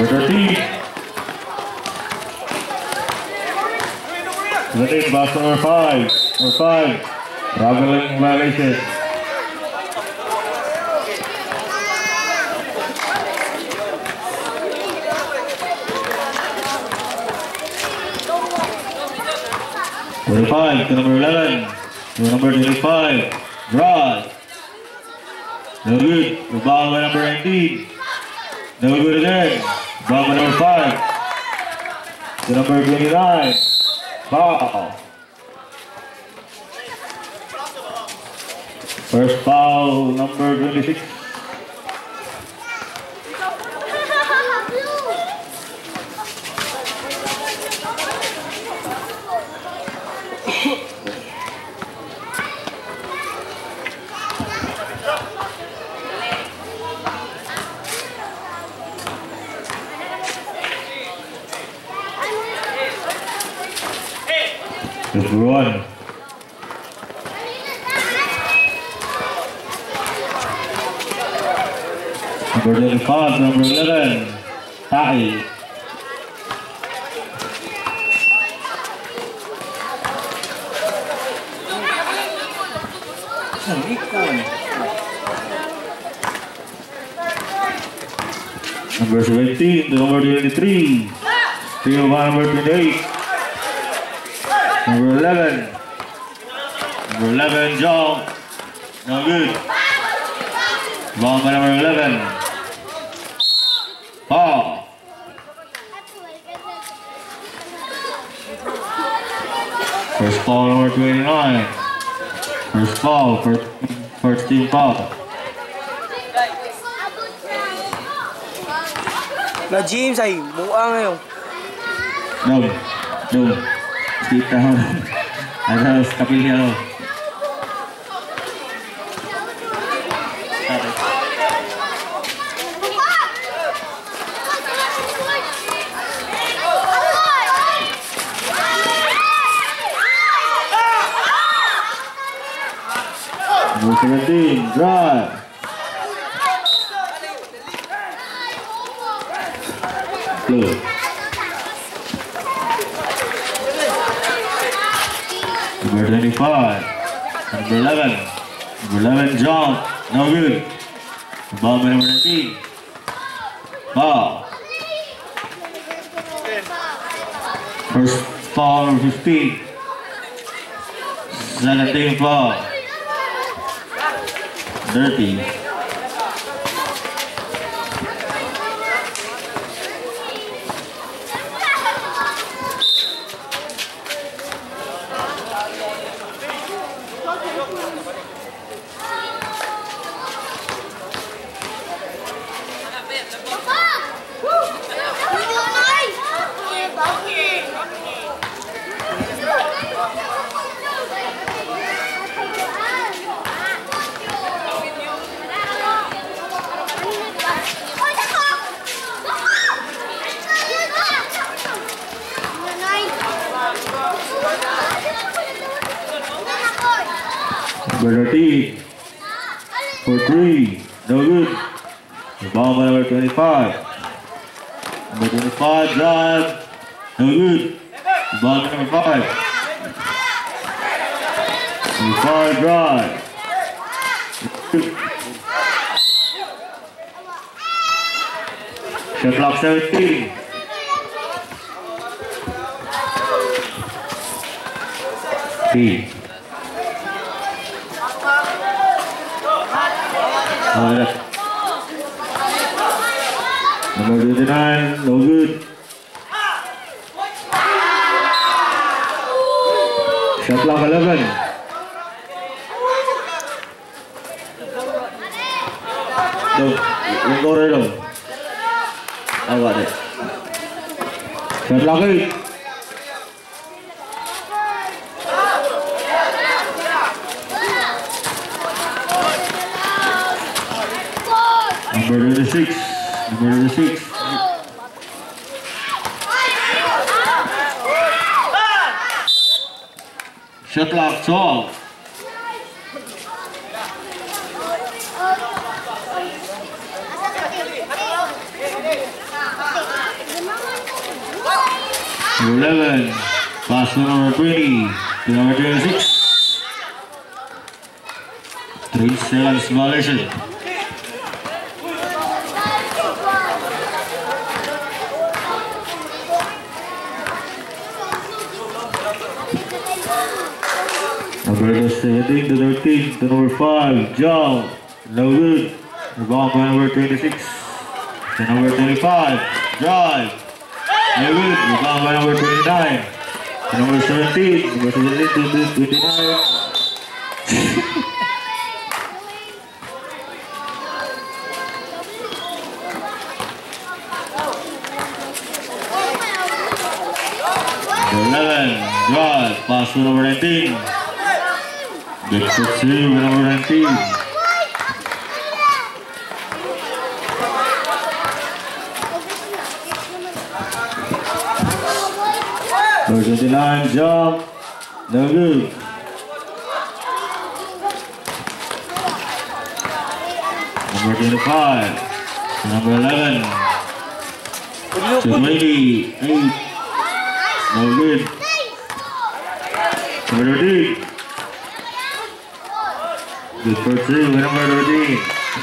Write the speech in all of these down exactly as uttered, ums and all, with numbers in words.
thirteen. Seventeen, box number five. Number five. Traveling violation. twenty-five to number eleven. To number twenty-five. Broad. No good. Rebound by number nineteen. No good again. Rebound by number five. To number twenty-nine. Foul. First foul, number twenty-six. Number one. Number twenty-five, number eleven, Tai. Number seventeen to number twenty-three. Trio by number twenty-eight. Number eleven. Number eleven, jump. No good. Ball by number eleven. Foul. First foul, number twenty-nine. First foul, first, first team foul. Na James ay buang ngayon. No, no. Skip down. Ada kapilnya lo. Number seventeen, drive. Good. Number twenty-five, number eleven, number eleven, jump, no good. Ball by number nineteen. Foul. First foul, number fifteen. seventeen foul. Dirty. Number thirteen, for three, no good. The ball by number twenty-five. Number twenty-five, drive, no good. The ball by number five. Number five, drive. Shot clock seventeen. B. Oh, yeah. Number twenty-nine, no good. Shot clock eleven. No, don't go right on. I got it. Shot clock eight. Number twenty-six, number twenty-six. Shot clock twelve. eleven. Pass to number twenty. To number twenty-six. Three seconds violation. Number seventeen to thirteen to number five, Joe. No good. Rebound by number twenty-six to number twenty-five. Drive. No good. Rebound by number twenty-nine to number seventeen. Number seventeen to twenty-nine. eleven. Drive. Pass to number nineteen. Get to two with number nineteen. Number twenty-nine, jump. No good. Number twenty-five. Number eleven. twenty-eight. No good. Number thirteen. Good for two with number thirteen.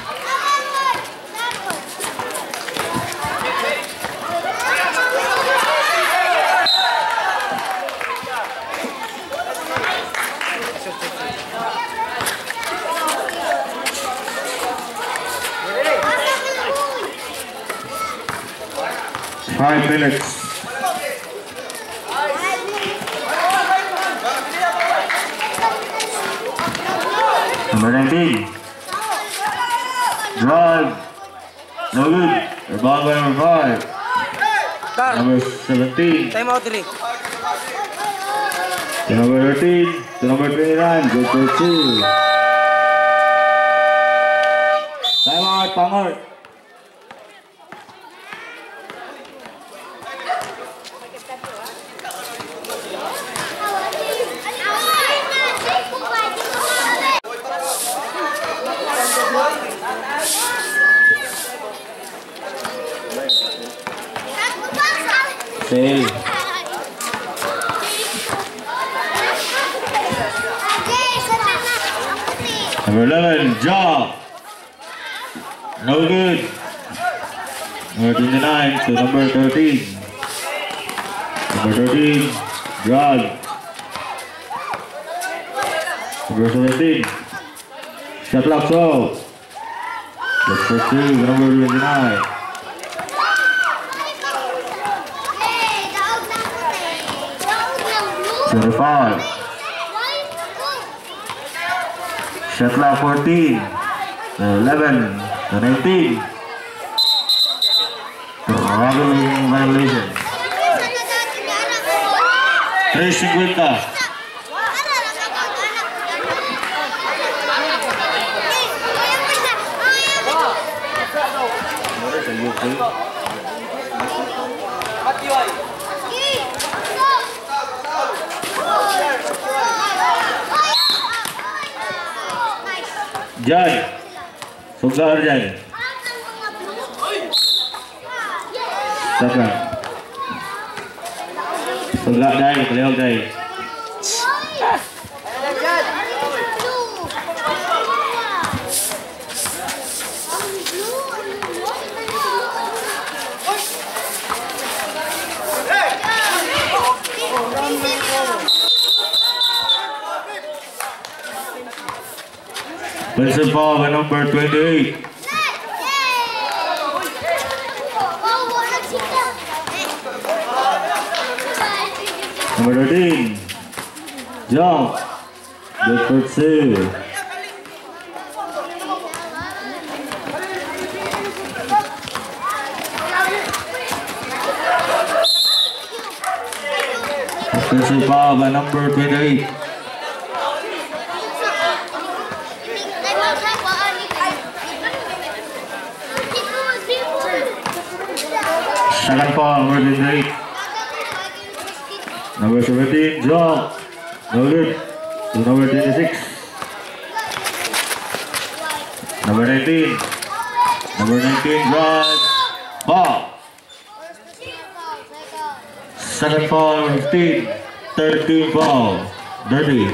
Five minutes. Number nineteen. Drive. No good. Rebound by number five. Number seventeen. Time out three. To number thirteen. To number twenty-nine. Good for two. Time out, Pangor. Hey. Number eleven, job. No good. Number twenty-nine to number thirteen. Number thirteen, drag. Number seventeen. Shot clock so. That's for two, number twenty-nine. twenty-five. Shot clock fourteen. eleven. nineteen. Wrong violation. three fifty. Jai, Sukar Jai. Sukar. Sukar Jai, beliau Jai. Whistle ball by number twenty-eight. Number thirteen. Jump. Good for two. Whistle ball by number twenty-eight. Second ball, number twenty-eight. Number seventeen, jump. No good. To number twenty-six. Number nineteen. Number nineteen, drive. Ball. Second foul, fifteen. Third team foul. Dirty.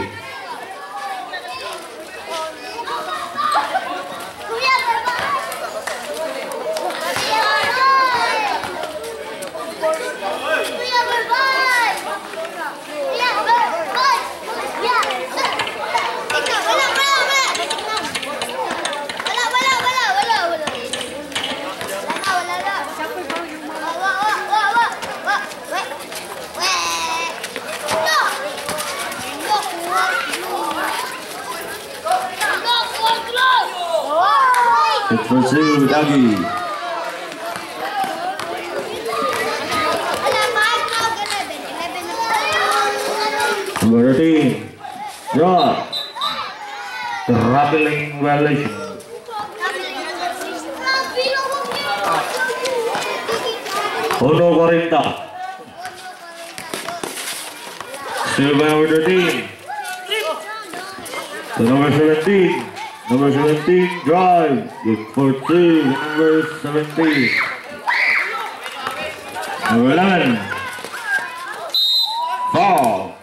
It's for two, Doggy. Number thirteen, Rod. Traveling violation. Uno Corinta. Still by number thirteen. To number seventeen. Number seventeen, drive. Good for two. Number seventeen. Number eleven. Foul.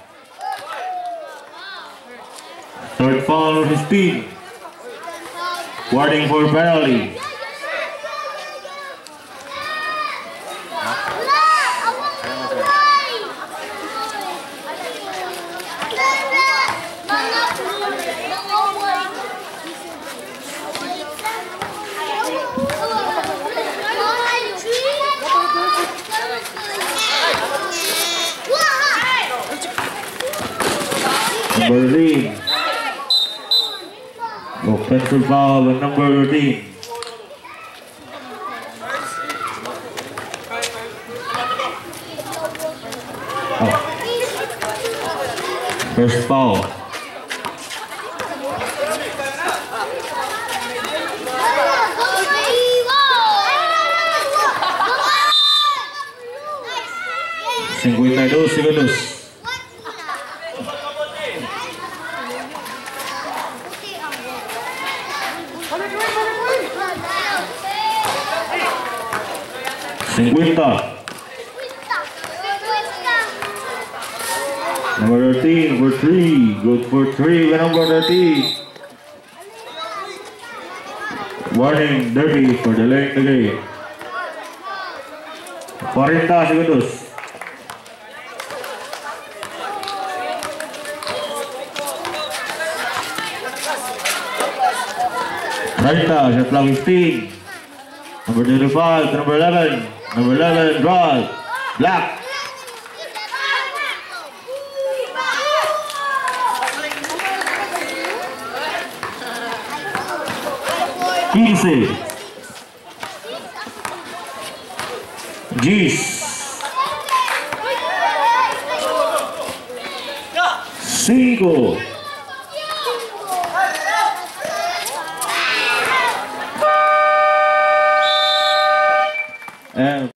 Third foul number fifteen. Warning for penalty. Number thirteen. Offensive foul with number thirteen. Oh. First foul. cincuenta y dos segundos. cincuenta. Number thirteen for three. Good for three with number thirteen. Warning, dirty for delaying the game. forty segundos. thirty, shot clock fifteen. Number twenty-five, number eleven. Number eleven, drive. Black. quince. Gis. cinco. And